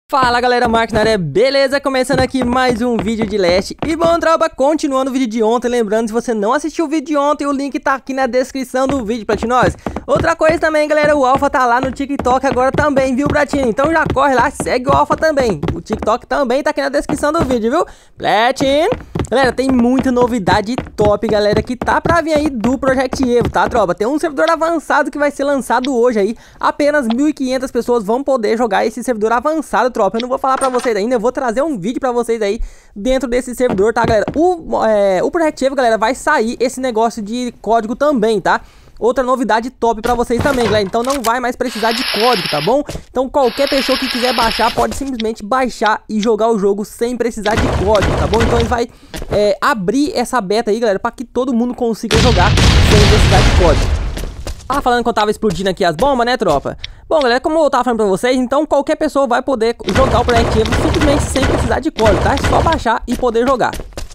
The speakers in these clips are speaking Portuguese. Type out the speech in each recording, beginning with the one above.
Fala galera, Marcos na área, beleza? Começando aqui mais um vídeo de Last. E bom, tropa, continuando o vídeo de ontem. Lembrando, se você não assistiu o vídeo de ontem, o link tá aqui na descrição do vídeo, Platinós. Outra coisa também, galera, o Alpha tá lá no TikTok agora também, viu, Platinho? Então já corre lá, segue o Alpha também. O TikTok também tá aqui na descrição do vídeo, viu? Platinho. Galera, tem muita novidade top, galera, que tá pra vir aí do Project Evo, tá, tropa? Tem um servidor avançado que vai ser lançado hoje aí. Apenas 1.500 pessoas vão poder jogar esse servidor avançado, tropa. Eu não vou falar pra vocês ainda, eu vou trazer um vídeo pra vocês aí dentro desse servidor, tá, galera? O Project Evo, galera, vai sair esse negócio de código também, tá? Outra novidade top pra vocês também, galera. Então não vai mais precisar de código, tá bom? Então qualquer pessoa que quiser baixar pode simplesmente baixar e jogar o jogo sem precisar de código, tá bom? Então ele vai abrir essa beta aí, galera, pra que todo mundo consiga jogar sem precisar de código. Tava falando que eu tava explodindo aqui as bombas, né, tropa? Bom, galera, como eu tava falando pra vocês, então qualquer pessoa vai poder jogar o Project Evo simplesmente sem precisar de código, tá? É só baixar e poder jogar.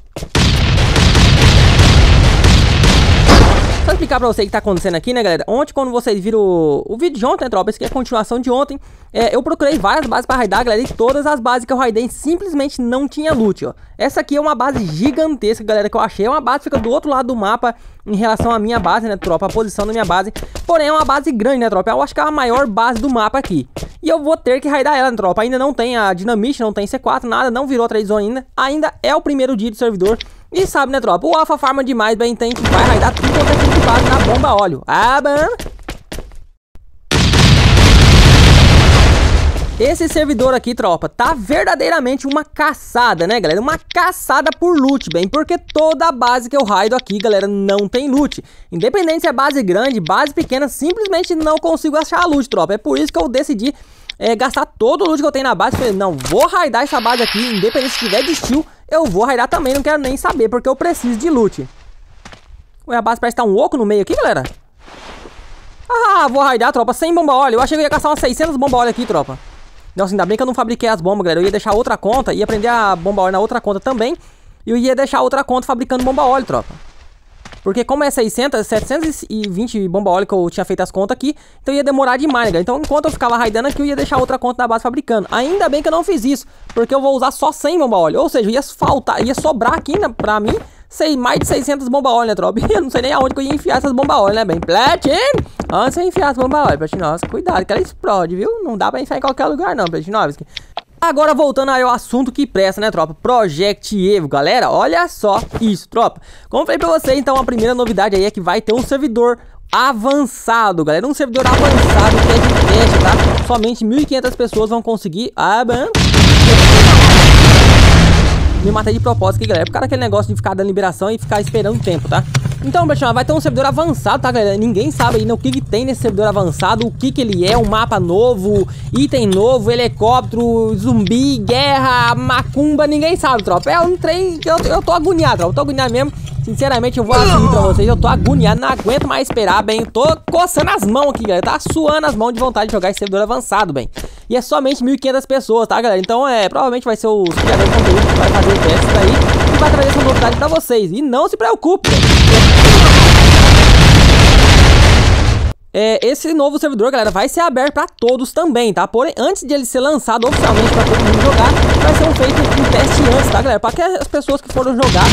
Só explicar pra vocês o que tá acontecendo aqui, né, galera? Ontem, quando vocês viram o vídeo de ontem, né, tropa? Esse aqui é a continuação de ontem. Eu procurei várias bases pra raidar, galera. E todas as bases que eu raidei simplesmente não tinha loot, ó. Essa aqui é uma base gigantesca, galera, que eu achei. É uma base que fica do outro lado do mapa em relação à minha base, né, tropa? A posição da minha base. Porém, é uma base grande, né, tropa? Eu acho que é a maior base do mapa aqui. E eu vou ter que raidar ela, né, tropa? Ainda não tem a Dynamite, não tem C4, nada. Não virou trade zone ainda. Ainda é o primeiro dia do servidor. E sabe, né, tropa? O Alpha farma demais, bem, então a gente vai raidar tudo quanto é tipo de base na bomba óleo. Ah, mano. Esse servidor aqui, tropa, tá verdadeiramente uma caçada, né, galera? Uma caçada por loot, bem, porque toda base que eu raido aqui, galera, não tem loot. Independente se é base grande, base pequena, simplesmente não consigo achar loot, tropa. É por isso que eu decidi gastar todo o loot que eu tenho na base. Falei, não, vou raidar essa base aqui, independente se tiver de steel, eu vou raidar também, não quero nem saber, porque eu preciso de loot. Ué, a base parece que tá um oco no meio aqui, galera. Ah, vou raidar, tropa, sem bomba óleo. Eu achei que eu ia gastar umas 600 bomba óleo aqui, tropa. Nossa, ainda bem que eu não fabriquei as bombas, galera. Eu ia deixar outra conta, ia aprender a bomba óleo na outra conta também. E eu ia deixar outra conta fabricando bomba óleo, tropa. Porque como é 720 bomba óleo que eu tinha feito as contas aqui, então ia demorar demais, galera. Então enquanto eu ficava raidando aqui, eu ia deixar outra conta da base fabricando. Ainda bem que eu não fiz isso, porque eu vou usar só 100 bomba óleo. Ou seja, ia sobrar aqui, né, pra mim, mais de 600 bomba óleo, né, tropa? Eu não sei nem aonde que eu ia enfiar essas bomba óleo, né, bem? Platinum! Antes de enfiar as bomba óleo, Platinovski, cuidado que ela explode, viu? Não dá pra enfiar em qualquer lugar não, Platinovski. Agora voltando aí ao assunto que presta, né, tropa? Project Evo, galera, olha só isso, tropa. Como eu falei pra vocês, então a primeira novidade aí é que vai ter um servidor avançado, galera. Um servidor avançado que é de teste, tá? Somente 1.500 pessoas vão conseguir. Ah, mano. Me matei de propósito aqui, galera. Por causa daquele negócio de ficar dando liberação e ficar esperando tempo, tá? Então, pessoal, vai ter um servidor avançado, tá, galera? Ninguém sabe ainda o que tem nesse servidor avançado, o que ele é, um mapa novo, item novo, helicóptero, zumbi, guerra, macumba, ninguém sabe, tropa. É um trem que eu tô agoniado, tropa. Eu tô agoniado mesmo. Sinceramente, eu vou assumir pra vocês, eu tô agoniado, não aguento mais esperar, bem. Tô coçando as mãos aqui, galera. Tá suando as mãos de vontade de jogar esse servidor avançado, bem. E é somente 1.500 pessoas, tá, galera? Então, provavelmente vai ser os criadores de conteúdo que vai fazer o teste daí e vai trazer essa novidade pra vocês. E não se preocupe, esse novo servidor, galera, vai ser aberto pra todos também, tá? Porém, antes de ele ser lançado oficialmente pra todo mundo jogar, vai ser feito um teste antes, tá, galera? Pra que as pessoas que foram jogar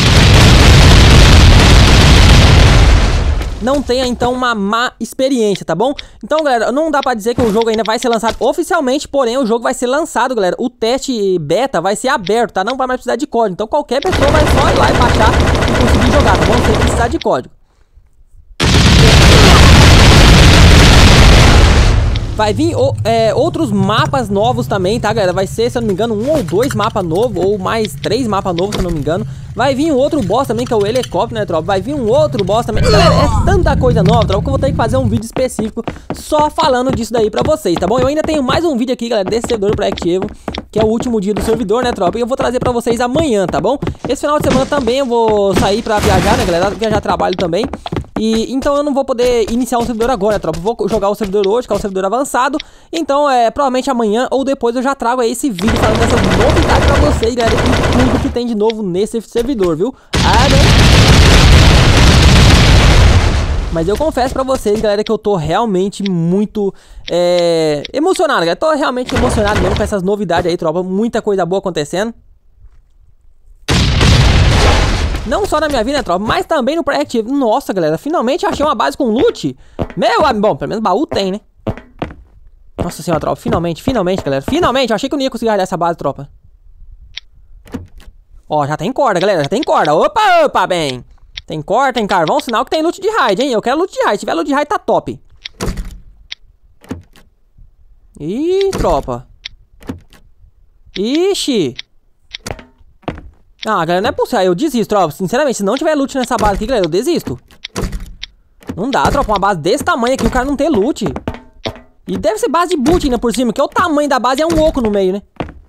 não tenha, então, uma má experiência, tá bom? Então, galera, não dá pra dizer que o jogo ainda vai ser lançado oficialmente, porém, o jogo vai ser lançado, galera. O teste beta vai ser aberto, tá? Não vai mais precisar de código. Então, qualquer pessoa vai só ir lá e baixar e conseguir jogar, tá bom? Sem precisar de código. Vai vir outros mapas novos também, tá, galera? Vai ser, se eu não me engano, 1 ou 2 mapas novos, ou mais 3 mapas novos, se eu não me engano. Vai vir um outro boss também, que é o helicóptero, né, tropa? Vai vir um outro boss também. Galera, é tanta coisa nova, tropa, que eu vou ter que fazer um vídeo específico só falando disso daí pra vocês, tá bom? Eu ainda tenho mais um vídeo aqui, galera, desse servidor do Project Evo, que é o último dia do servidor, né, tropa? E eu vou trazer pra vocês amanhã, tá bom? Esse final de semana também eu vou sair pra viajar, né, galera? Viajar trabalho também. E então eu não vou poder iniciar um servidor agora, né, tropa? Eu vou jogar o servidor hoje, que é o servidor avançado. Então, provavelmente amanhã ou depois eu já trago aí esse vídeo falando dessas novidades pra vocês, galera. E tudo que tem de novo nesse servidor, viu? Ah, né? Mas eu confesso pra vocês, galera, que eu tô realmente muito emocionado, galera. Tô realmente emocionado mesmo com essas novidades aí, tropa. Muita coisa boa acontecendo. Não só na minha vida, né, tropa, mas também no Proactive. Nossa, galera, finalmente achei uma base com loot. Bom, pelo menos baú tem, né? Nossa senhora, tropa, finalmente, galera. Finalmente, eu achei que eu não ia conseguir arrasar essa base, tropa. Ó, já tem corda, galera, já tem corda. Opa, bem. Tem corda, tem carvão, sinal que tem loot de raid, hein? Eu quero loot de raid, se tiver loot de raid tá top. Ih, tropa. Ixi. Ah, galera, não é possível, eu desisto, tropa. Sinceramente, se não tiver loot nessa base aqui, galera, eu desisto. Não dá, tropa, uma base desse tamanho aqui, o cara não ter loot. E deve ser base de boot ainda por cima, que o tamanho da base é um oco no meio, né?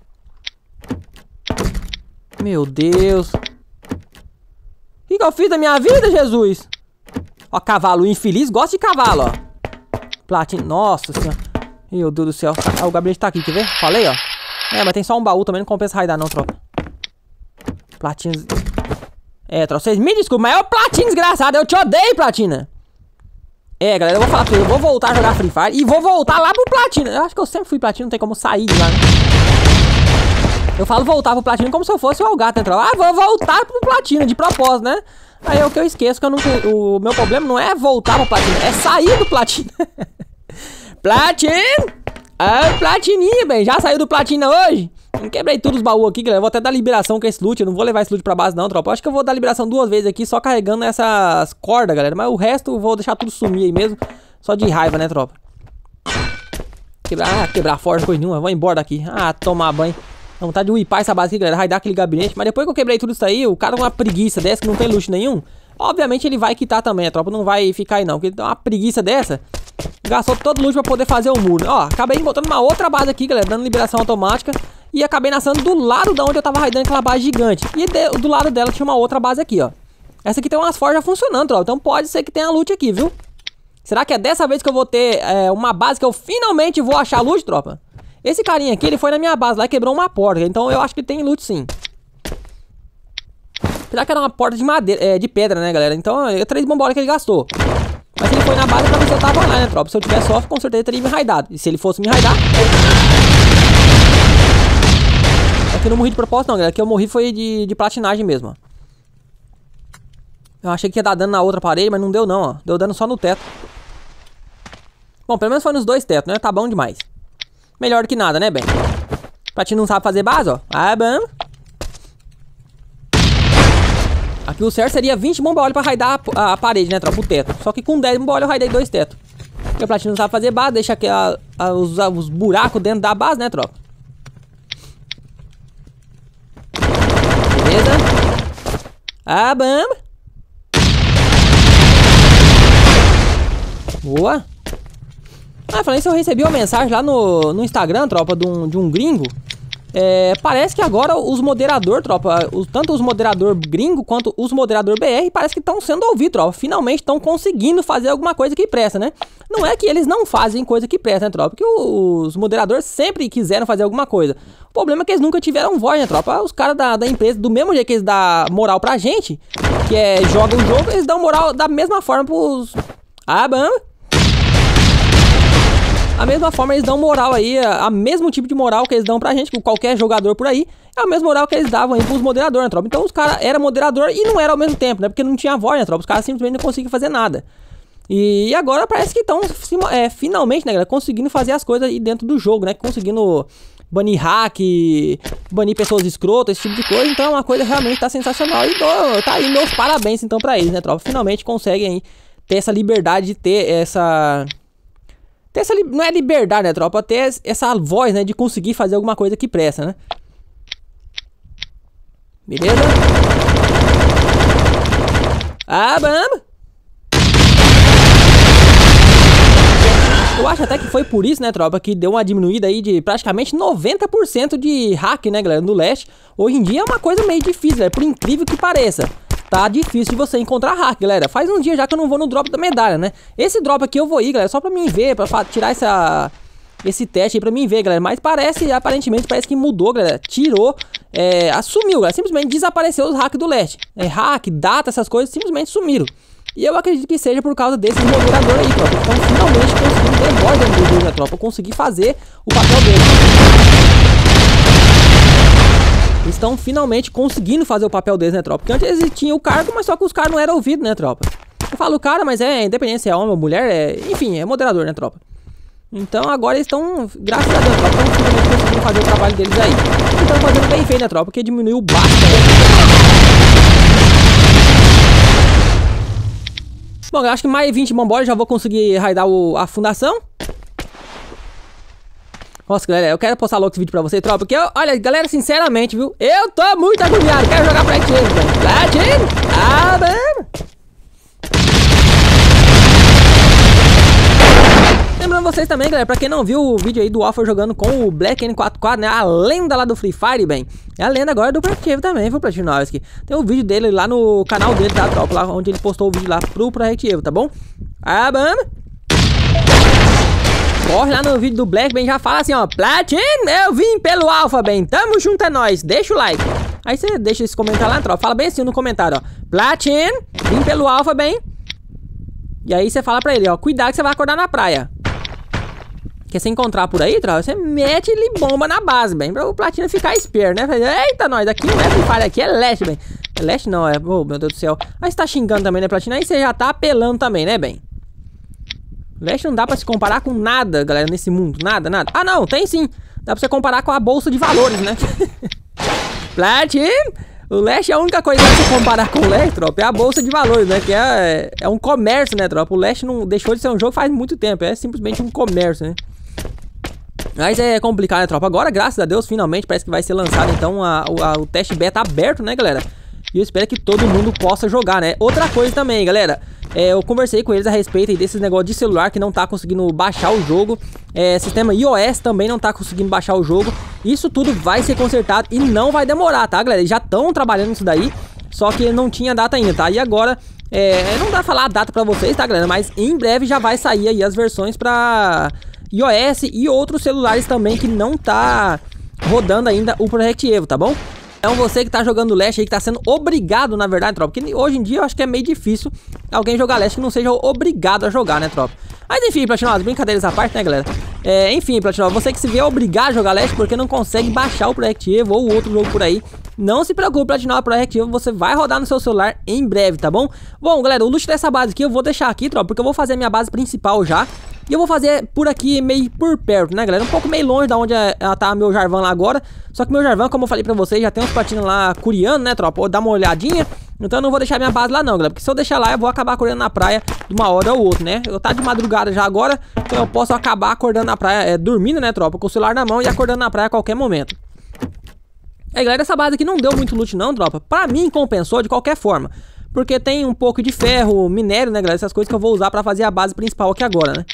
Meu Deus. O que eu fiz da minha vida, Jesus? Ó, cavalo infeliz, gosta de cavalo, ó. Platina, nossa senhora. Meu Deus do céu. Ah, o gabinete tá aqui, quer ver? Falei, ó. Mas tem só um baú também, não compensa raidar não, tropa. Platina. Tropa, vocês me desculpem, mas é o Platina desgraçado, eu te odeio, Platina. Galera, eu vou falar pra vocês, eu vou voltar a jogar Free Fire e vou voltar lá pro Platina. Eu acho que eu sempre fui Platina, não tem como sair de lá, né? Eu falo voltar pro Platina como se eu fosse o Algato, né, tropa? Ah, vou voltar pro Platina, de propósito, né? Aí é o que eu esqueço, que eu não, o meu problema não é voltar pro Platina, é sair do Platina. Platina! Ah, Platininha, bem, já saiu do Platina hoje? Eu quebrei todos os baús aqui, galera. Eu vou até dar liberação com esse loot. Eu não vou levar esse loot pra base não, tropa. Eu acho que eu vou dar liberação 2 vezes aqui, só carregando essas cordas, galera. Mas o resto eu vou deixar tudo sumir aí mesmo. Só de raiva, né, tropa? Quebrar forte, coisa nenhuma. Vou embora daqui. Ah, tomar banho. Dá vontade de upar essa base aqui, galera. Raidar aquele gabinete. Mas depois que eu quebrei tudo isso aí, o cara com uma preguiça dessa, que não tem loot nenhum, obviamente ele vai quitar também, a tropa. Não vai ficar aí não. Porque uma preguiça dessa, gastou todo o loot pra poder fazer o muro. Ó, acabei encontrando uma outra base aqui, galera, dando liberação automática. E acabei nascendo do lado da onde eu tava raidando aquela base gigante. E do lado dela tinha uma outra base aqui, ó. Essa aqui tem umas forjas funcionando, tropa. Então pode ser que tenha loot aqui, viu? Será que é dessa vez que eu vou ter uma base que eu finalmente vou achar loot, tropa? Esse carinha aqui, ele foi na minha base lá e quebrou uma porta. Então eu acho que tem loot sim. Apesar que era uma porta de madeira, de pedra, né, galera? Então é 3 bombolas que ele gastou. Mas ele foi na base pra ver se eu tava lá, né, tropa? Se eu tivesse off, com certeza teria me raidado. E se ele fosse me raidar... Aqui eu não morri de propósito não, galera. Aqui eu morri foi de platinagem mesmo, ó. Eu achei que ia dar dano na outra parede, mas não deu não, ó. Deu dano só no teto. Bom, pelo menos foi nos 2 tetos, né? Tá bom demais. Melhor do que nada, né, bem? Platina não sabe fazer base, ó. Ah, bom. Aqui o certo seria 20 bomba óleo pra raidar a parede, né, tropa? O teto. Só que com 10 bomba óleo eu raidei 2 tetos. Porque o Platina não sabe fazer base, deixa aqui os buracos dentro da base, né, tropa? Beleza? Ah, bam. Boa. Ah, falando isso, eu recebi uma mensagem lá no Instagram, tropa, de um gringo. Parece que agora os moderadores, tropa, tanto os moderadores gringo quanto os moderadores BR, parece que estão sendo ouvidos, tropa. Finalmente estão conseguindo fazer alguma coisa que presta, né? Não é que eles não fazem coisa que presta, né, tropa? Porque os moderadores sempre quiseram fazer alguma coisa. O problema é que eles nunca tiveram voz, né, tropa? Os caras da empresa, do mesmo jeito que eles dão moral pra gente, que joga o jogo, eles dão moral da mesma forma pros... Ah, bom. A mesma forma eles dão moral aí, a mesmo tipo de moral que eles dão pra gente, com qualquer jogador por aí, é a mesma moral que eles davam aí pros moderadores, né, tropa? Então os caras eram moderador e não era ao mesmo tempo, né? Porque não tinha voz, né, tropa? Os caras simplesmente não conseguiam fazer nada. E agora parece que estão finalmente, né, galera, conseguindo fazer as coisas aí dentro do jogo, né? Conseguindo banir hack, banir pessoas escrotas, esse tipo de coisa. Então é uma coisa realmente tá sensacional. E tá aí meus parabéns então pra eles, né, tropa? Finalmente conseguem aí ter essa liberdade de ter essa... não é liberdade, né, tropa? Ter essa voz, né, de conseguir fazer alguma coisa que presta, né? Beleza? Ah, bam! Eu acho até que foi por isso, né, tropa, que deu uma diminuída aí de praticamente 90% de hack, né, galera, no Leste. Hoje em dia é uma coisa meio difícil, galera, por incrível que pareça. Tá difícil de você encontrar hack, galera. Faz um dia já que eu não vou no drop da medalha, né? Esse drop aqui eu vou ir, galera, só pra mim ver, pra tirar esse teste aí pra mim ver, galera. Mas aparentemente parece que mudou, galera. Tirou, assumiu, galera. Simplesmente desapareceu os hacks do Leste. Hack, data, essas coisas simplesmente sumiram. E eu acredito que seja por causa desses moderadores aí, tropa. Então finalmente conseguindo ter voz dentro do jogo, né, tropa? Eu consegui fazer o papel deles. Eles estão finalmente conseguindo fazer o papel deles, né, tropa? Porque antes eles tinham o cargo, mas só que os caras não eram ouvidos, né, tropa? Eu falo cara, mas é independente se é homem ou mulher, enfim, é moderador, né, tropa? Então agora eles estão, graças a Deus, tropa, estão finalmente conseguindo fazer o trabalho deles aí. E estão fazendo bem feito, né, tropa? Porque diminuiu bastante. Bom, eu acho que mais 20 bombolas já vou conseguir raidar a fundação. Nossa, galera, eu quero postar logo esse vídeo pra vocês, tropa. Porque, olha, galera, sinceramente, viu? Eu tô muito agoniado. Quero jogar Platinum, velho. Platinum? Ah, mano. Lembrando vocês também, galera, pra quem não viu o vídeo aí do Alpha jogando com o Black N44, né? A lenda lá do Free Fire, bem. É a lenda agora do Proactive também, viu, Platinovski? Tem um vídeo dele lá no canal dele, tá, tropa? Lá onde ele postou o vídeo lá pro Proactive, tá bom? Ah, vamos! Corre lá no vídeo do Black, bem, já fala assim, ó. Platin, eu vim pelo Alpha, bem. Tamo junto, é nóis. Deixa o like. Aí você deixa esse comentário lá, tropa. Fala bem assim no comentário, ó. Platin, vim pelo Alpha, bem. E aí você fala pra ele, ó. Cuidado que você vai acordar na praia. Porque se encontrar por aí, tropa, você mete ele bomba na base, bem. Pra o Platina ficar esperto, né? Eita, nós, aqui não é Free Fire, aqui é Leste, bem. É Leste não, é... Oh, meu Deus do céu. Aí você tá xingando também, né, Platina? Aí você já tá apelando também, né, bem. Leste não dá pra se comparar com nada, galera, nesse mundo. Nada, nada. Ah, não, tem sim. Dá pra você comparar com a bolsa de valores, né? Platin, o Leste é a única coisa que você comparar com o Leste, tropa, é a bolsa de valores, né? Que é um comércio, né, tropa? O Leste não deixou de ser um jogo faz muito tempo. É simplesmente um comércio, né? Mas é complicado, né, tropa? Agora, graças a Deus, finalmente parece que vai ser lançado, então, o teste beta aberto, né, galera? E eu espero que todo mundo possa jogar, né? Outra coisa também, galera, eu conversei com eles a respeito desses negócios de celular que não tá conseguindo baixar o jogo. Sistema iOS também não tá conseguindo baixar o jogo. Isso tudo vai ser consertado e não vai demorar, tá, galera? Eles já estão trabalhando nisso daí, só que não tinha data ainda, tá? E agora, não dá pra falar a data pra vocês, tá, galera? Mas em breve já vai sair aí as versões pra iOS e outros celulares também que não tá rodando ainda o Project Evo, tá bom? Então você que tá jogando Leste aí, que tá sendo obrigado, na verdade, tropa, porque hoje em dia eu acho que é meio difícil alguém jogar Leste que não seja obrigado a jogar, né, tropa? Mas enfim, Platinosa, brincadeiras à parte, né, galera? Enfim, Platinosa, você que se vê obrigado a jogar Leste porque não consegue baixar o Project Evo ou outro jogo por aí, não se preocupe, Platinosa, Project Evo você vai rodar no seu celular em breve, tá bom? Bom, galera, o loot dessa base aqui eu vou deixar aqui, tropa, porque eu vou fazer a minha base principal já. E eu vou fazer por aqui, meio por perto, né, galera? Um pouco meio longe da onde tá meu Jarvan lá agora. Só que meu Jarvan, como eu falei pra vocês, já tem uns platinos lá curiando, né, tropa? Vou dar uma olhadinha. Então eu não vou deixar minha base lá não, galera. Porque se eu deixar lá, eu vou acabar acordando na praia de uma hora ou outra, né? Eu tá de madrugada já agora, então eu posso acabar acordando na praia, dormindo, né, tropa? Com o celular na mão e acordando na praia a qualquer momento. Galera, essa base aqui não deu muito loot não, tropa. Pra mim, compensou de qualquer forma. Porque tem um pouco de ferro, minério, né, galera? Essas coisas que eu vou usar pra fazer a base principal aqui agora, né?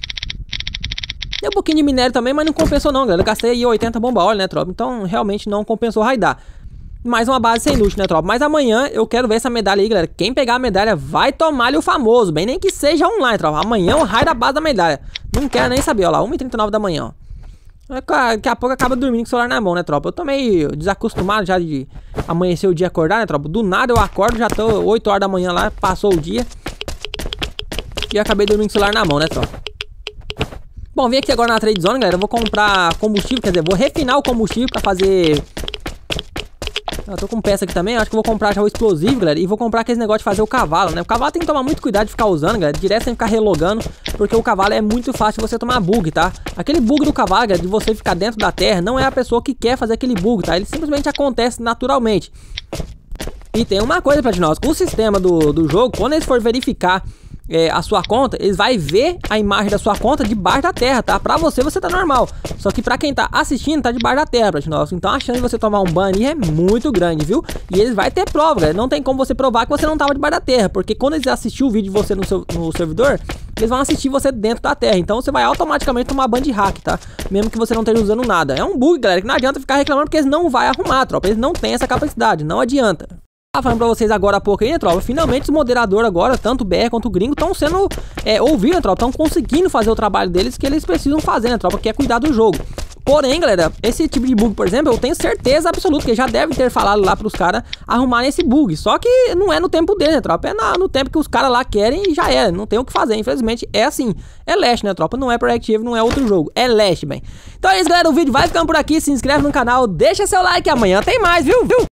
Tem um pouquinho de minério também, mas não compensou não, galera. Eu gastei aí 80 bomba óleo, né, tropa? Então, realmente não compensou raidar. Mais uma base sem loot, né, tropa? Mas amanhã eu quero ver essa medalha aí, galera. Quem pegar a medalha vai tomar-lhe o famoso. Bem, nem que seja online, tropa. Amanhã eu raio da base da medalha. Não quero nem saber, ó lá. 1h39 da manhã, ó. Daqui a pouco acaba dormindo com o celular na mão, né, tropa? Eu tô meio desacostumado já de amanhecer o dia e acordar, né, tropa? Do nada eu acordo, já tô 8 horas da manhã lá, passou o dia. E eu acabei dormindo com o celular na mão, né, tropa? Bom, vim aqui agora na Trade Zone, galera. Eu vou comprar combustível, quer dizer, vou refinar o combustível pra fazer... Eu tô com peça aqui também, eu acho que vou comprar já o explosivo, galera. E vou comprar aquele negócio de fazer o cavalo, né? O cavalo tem que tomar muito cuidado de ficar usando, galera. Direto sem ficar relogando, porque o cavalo é muito fácil de você tomar bug, tá? Aquele bug do cavalo, galera, de você ficar dentro da terra, não é a pessoa que quer fazer aquele bug, tá? Ele simplesmente acontece naturalmente. E tem uma coisa pra nós, o sistema do jogo, quando eles for verificar a sua conta, eles vai ver a imagem da sua conta debaixo da terra, tá? Pra você tá normal. Só que pra quem tá assistindo, tá debaixo da terra, Platinosa. Então a chance de você tomar um ban ali é muito grande, viu? E eles vai ter prova, galera. Não tem como você provar que você não tava debaixo da terra. Porque quando eles assistirem o vídeo de você no servidor, eles vão assistir você dentro da terra. Então você vai automaticamente tomar ban de hack, tá? Mesmo que você não esteja usando nada. É um bug, galera, que não adianta ficar reclamando porque eles não vão arrumar, tropa. Eles não têm essa capacidade, não adianta. Falando pra vocês agora há pouco aí, né, tropa? Finalmente os moderadores agora, tanto o BR quanto o Gringo, estão sendo ouvidos, né, tropa? Estão conseguindo fazer o trabalho deles que eles precisam fazer, né, tropa? Que é cuidar do jogo. Porém, galera, esse tipo de bug, por exemplo, eu tenho certeza absoluta que já deve ter falado lá pros caras arrumarem esse bug. Só que não é no tempo dele, né, tropa? É no tempo que os caras lá querem e já é. Não tem o que fazer, infelizmente. É assim, é Last, né, tropa? Não é Proactive, não é outro jogo. É Last, bem. Então é isso, galera. O vídeo vai ficando por aqui. Se inscreve no canal, deixa seu like. Amanhã tem mais, viu?